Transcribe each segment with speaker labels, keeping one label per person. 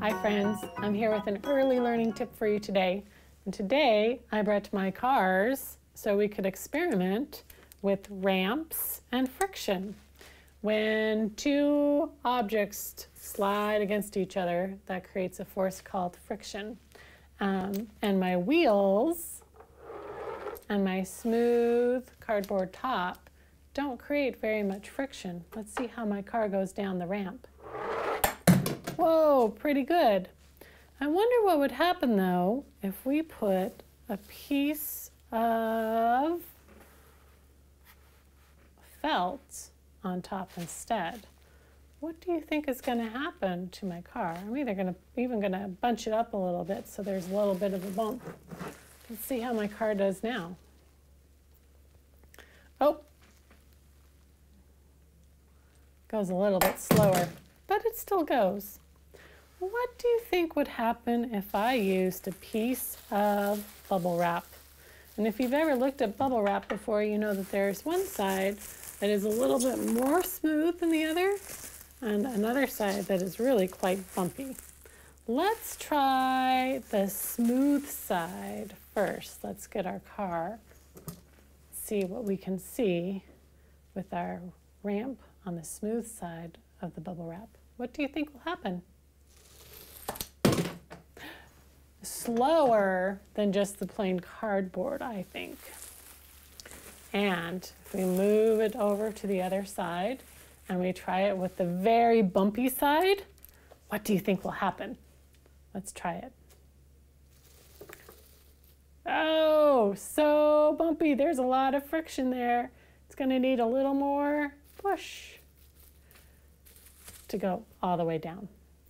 Speaker 1: Hi friends, I'm here with an early learning tip for you today. And today I brought my cars so we could experiment with ramps and friction. When two objects slide against each other, that creates a force called friction. And my wheels and my smooth cardboard top don't create very much friction. Let's see how my car goes down the ramp. Whoa, pretty good. I wonder what would happen though if we put a piece of felt on top instead. What do you think is going to happen to my car? I'm even going to bunch it up a little bit so there's a little bit of a bump. Let's see how my car does now. Oh, goes a little bit slower, but it still goes. What do you think would happen if I used a piece of bubble wrap? And if you've ever looked at bubble wrap before, you know that there's one side that is a little bit more smooth than the other, and another side that is really quite bumpy. Let's try the smooth side first. Let's get our car, see what we can see with our ramp on the smooth side of the bubble wrap. What do you think will happen? Slower than just the plain cardboard, I think. And if we move it over to the other side and we try it with the very bumpy side, what do you think will happen? Let's try it. Oh, so bumpy. There's a lot of friction there. It's going to need a little more push to go all the way down.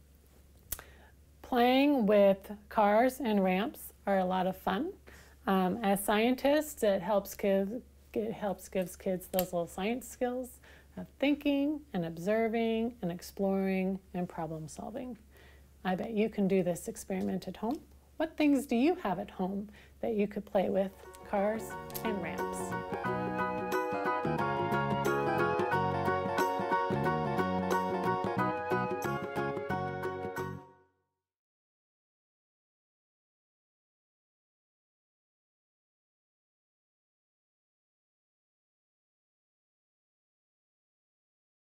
Speaker 1: Playing with cars and ramps are a lot of fun. As scientists, it helps gives kids those little science skills of thinking and observing and exploring and problem solving. I bet you can do this experiment at home. What things do you have at home that you could play with cars and ramps?